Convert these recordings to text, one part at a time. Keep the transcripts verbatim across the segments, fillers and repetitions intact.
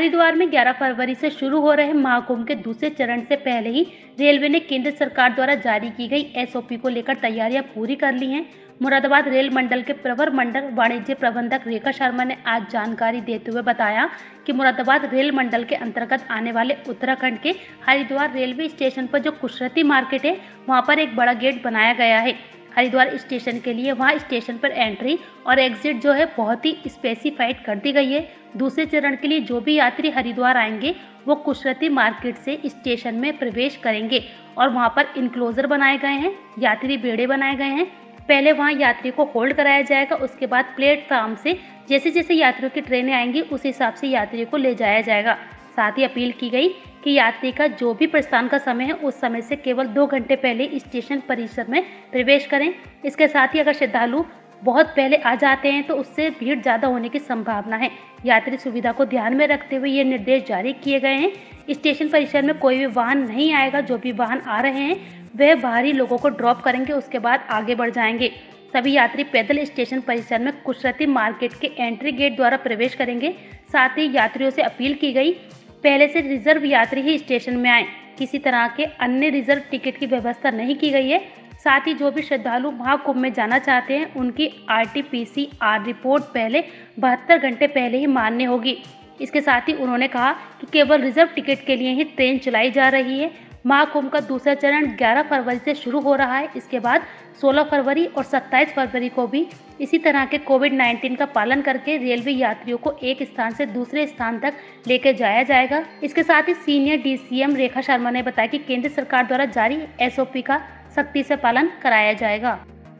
हरिद्वार में ग्यारह फरवरी से शुरू हो रहे महाकुंभ के दूसरे चरण से पहले ही रेलवे ने केंद्र सरकार द्वारा जारी की गई एसओपी को लेकर तैयारियां पूरी कर ली हैं। मुरादाबाद रेल मंडल के प्रवर मंडल वाणिज्य प्रबंधक रेखा शर्मा ने आज जानकारी देते हुए बताया कि मुरादाबाद रेल मंडल के अंतर्गत आने वाले उत्तराखंड के हरिद्वार रेलवे स्टेशन पर जो कुशरती मार्केट है, वहां पर एक बड़ा गेट बनाया गया है। हरिद्वार स्टेशन के लिए वहां स्टेशन पर एंट्री और एग्जिट जो है बहुत ही स्पेसिफाइड कर दी गई है। दूसरे चरण के लिए जो भी यात्री हरिद्वार आएंगे वो कुशरती मार्केट से स्टेशन में प्रवेश करेंगे और वहां पर इनक्लोजर बनाए गए हैं, यात्री बेड़े बनाए गए हैं। पहले वहां यात्री को होल्ड कराया जाएगा, उसके बाद प्लेटफॉर्म से जैसे जैसे यात्रियों की ट्रेनें आएंगी उस हिसाब से यात्रियों को ले जाया जाएगा। साथ ही अपील की गई कि यात्री का जो भी प्रस्थान का समय है उस समय से केवल दो घंटे पहले स्टेशन परिसर में प्रवेश करें। इसके साथ ही अगर श्रद्धालु बहुत पहले आ जाते हैं तो उससे भीड़ ज़्यादा होने की संभावना है। यात्री सुविधा को ध्यान में रखते हुए ये निर्देश जारी किए गए हैं। स्टेशन परिसर में कोई भी वाहन नहीं आएगा। जो भी वाहन आ रहे हैं वह बाहरी लोगों को ड्रॉप करेंगे, उसके बाद आगे बढ़ जाएंगे। सभी यात्री पैदल स्टेशन परिसर में कुशरती मार्केट के एंट्री गेट द्वारा प्रवेश करेंगे। साथ ही यात्रियों से अपील की गई, पहले से रिजर्व यात्री ही स्टेशन में आए, किसी तरह के अन्य रिजर्व टिकट की व्यवस्था नहीं की गई है। साथ ही जो भी श्रद्धालु महाकुंभ में जाना चाहते हैं उनकी आरटीपीसीआर रिपोर्ट पहले बहत्तर घंटे पहले ही मान्य होगी। इसके साथ ही उन्होंने कहा कि केवल रिजर्व टिकट के लिए ही ट्रेन चलाई जा रही है। महाकुंभ का दूसरा चरण ग्यारह फरवरी से शुरू हो रहा है। इसके बाद सोलह फरवरी और सत्ताईस फरवरी को भी इसी तरह के कोविड उन्नीस का पालन करके रेलवे यात्रियों को एक स्थान से दूसरे स्थान तक लेकर जाया जाएगा। इसके साथ ही सीनियर डीसीएम रेखा शर्मा ने बताया कि केंद्र सरकार द्वारा जारी एसओपी का सख्ती से पालन कराया जाएगा।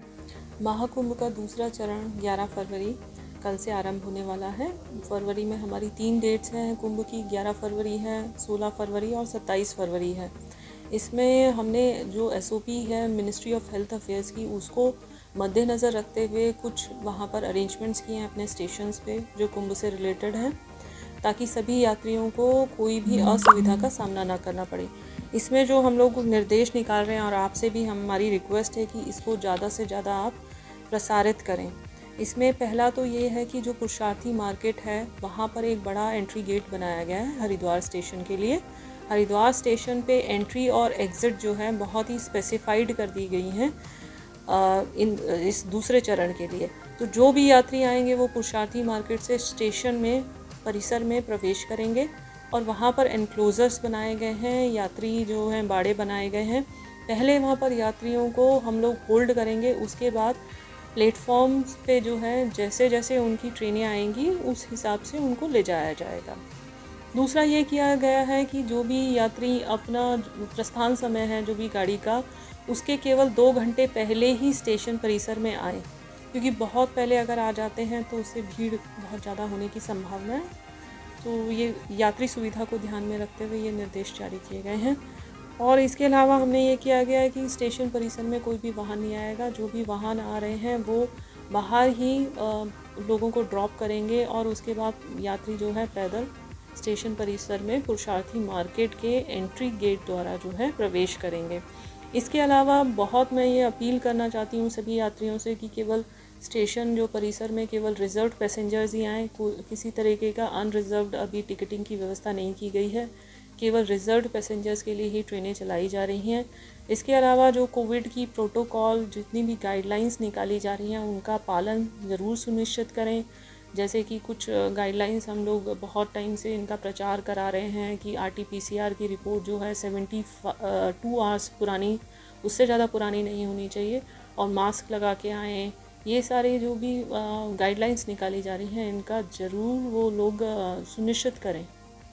महाकुंभ का दूसरा चरण ग्यारह फरवरी कल से आरंभ होने वाला है। फरवरी में हमारी तीन डेट्स हैं कुंभ की, ग्यारह फरवरी है, सोलह फरवरी और सत्ताईस फरवरी है। इसमें हमने जो एसओपी है मिनिस्ट्री ऑफ हेल्थ अफेयर्स की, उसको मद्देनज़र रखते हुए कुछ वहाँ पर अरेंजमेंट्स किए हैं अपने स्टेशंस पे जो कुंभ से रिलेटेड हैं, ताकि सभी यात्रियों को कोई भी असुविधा का सामना ना करना पड़े। इसमें जो हम लोग निर्देश निकाल रहे हैं और आपसे भी हमारी रिक्वेस्ट है कि इसको ज़्यादा से ज़्यादा आप प्रसारित करें। इसमें पहला तो ये है कि जो पुरुषार्थी मार्केट है वहाँ पर एक बड़ा एंट्री गेट बनाया गया है हरिद्वार स्टेशन के लिए। हरिद्वार स्टेशन पे एंट्री और एग्ज़िट जो है बहुत ही स्पेसिफाइड कर दी गई हैं इन इस दूसरे चरण के लिए। तो जो भी यात्री आएंगे वो पुरुषार्थी मार्केट से स्टेशन में परिसर में प्रवेश करेंगे और वहाँ पर एनक्लोजर्स बनाए गए हैं, यात्री जो हैं बाड़े बनाए गए हैं। पहले वहाँ पर यात्रियों को हम लोग होल्ड करेंगे, उसके बाद प्लेटफॉर्म्स पे जो है जैसे जैसे उनकी ट्रेनें आएंगी उस हिसाब से उनको ले जाया जाएगा। दूसरा ये किया गया है कि जो भी यात्री अपना प्रस्थान समय है जो भी गाड़ी का, उसके केवल दो घंटे पहले ही स्टेशन परिसर में आए, क्योंकि बहुत पहले अगर आ जाते हैं तो उससे भीड़ बहुत ज़्यादा होने की संभावना है। तो ये यात्री सुविधा को ध्यान में रखते हुए ये निर्देश जारी किए गए हैं। और इसके अलावा हमने ये किया गया है कि स्टेशन परिसर में कोई भी वाहन नहीं आएगा। जो भी वाहन आ रहे हैं वो बाहर ही आ, लोगों को ड्रॉप करेंगे और उसके बाद यात्री जो है पैदल स्टेशन परिसर में पुरुषार्थी मार्केट के एंट्री गेट द्वारा जो है प्रवेश करेंगे। इसके अलावा बहुत मैं ये अपील करना चाहती हूँ सभी यात्रियों से कि केवल स्टेशन जो परिसर में केवल रिजर्व पैसेंजर्स ही आएँ, किसी तरीके का अनरिजर्व्ड अभी टिकटिंग की व्यवस्था नहीं की गई है। केवल रिजर्व्ड पैसेंजर्स के लिए ही ट्रेनें चलाई जा रही हैं। इसके अलावा जो कोविड की प्रोटोकॉल जितनी भी गाइडलाइंस निकाली जा रही हैं उनका पालन ज़रूर सुनिश्चित करें। जैसे कि कुछ गाइडलाइंस हम लोग बहुत टाइम से इनका प्रचार करा रहे हैं कि आरटीपीसीआर की रिपोर्ट जो है सेवेंटी टू आवर्स पुरानी, उससे ज़्यादा पुरानी नहीं होनी चाहिए, और मास्क लगा के आएँ। ये सारे जो भी गाइडलाइंस निकाली जा रही हैं इनका ज़रूर वो लोग सुनिश्चित करें।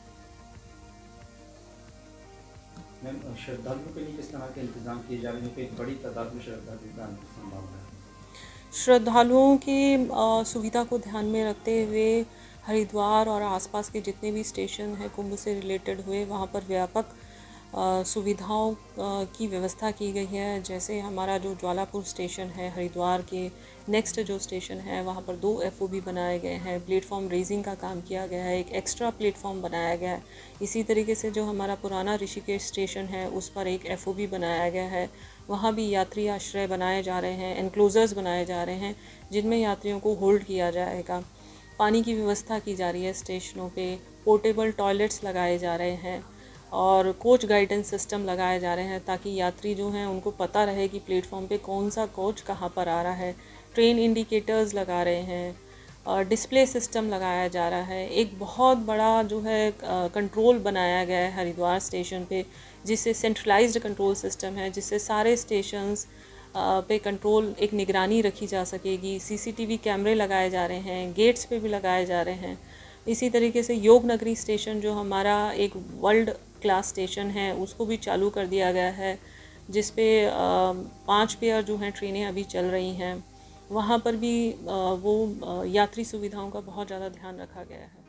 मैम, श्रद्धालुओं के लिए किस तरह के इंतजाम किए जा रहे हैं? एक बड़ी तादाद में श्रद्धालुओं का आने की संभावना है। श्रद्धालुओं की सुविधा को ध्यान में रखते हुए हरिद्वार और आसपास के जितने भी स्टेशन हैं कुंभ से रिलेटेड हुए वहाँ पर व्यापक सुविधाओं की व्यवस्था की गई है। जैसे हमारा जो ज्वालापुर स्टेशन है हरिद्वार के नेक्स्ट जो स्टेशन है वहाँ पर दो एफओबी बनाए गए हैं, प्लेटफॉर्म रेजिंग का काम किया गया है, एक एक्स्ट्रा प्लेटफॉर्म बनाया गया है। इसी तरीके से जो हमारा पुराना ऋषिकेश स्टेशन है उस पर एक एफओबी बनाया गया है, वहाँ भी यात्री आश्रय बनाए जा रहे हैं, एनक्लोजर्स बनाए जा रहे हैं जिनमें यात्रियों को होल्ड किया जाएगा। पानी की व्यवस्था की जा रही है स्टेशनों पे, पोर्टेबल टॉयलेट्स लगाए जा रहे हैं और कोच गाइडेंस सिस्टम लगाए जा रहे हैं ताकि यात्री जो हैं उनको पता रहे कि प्लेटफॉर्म पे कौन सा कोच कहाँ पर आ रहा है। ट्रेन इंडिकेटर्स लगा रहे हैं और डिस्प्ले सिस्टम लगाया जा रहा है। एक बहुत बड़ा जो है कंट्रोल बनाया गया है हरिद्वार स्टेशन पे, जिससे सेंट्रलाइज्ड कंट्रोल सिस्टम है, जिससे सारे स्टेशंस पे कंट्रोल एक निगरानी रखी जा सकेगी। सीसीटीवी कैमरे लगाए जा रहे हैं, गेट्स पे भी लगाए जा रहे हैं। इसी तरीके से योग नगरी स्टेशन जो हमारा एक वर्ल्ड क्लास स्टेशन है उसको भी चालू कर दिया गया है, जिस पे पाँच पेयर जो हैं ट्रेनें अभी चल रही हैं। वहाँ पर भी वो यात्री सुविधाओं का बहुत ज़्यादा ध्यान रखा गया है।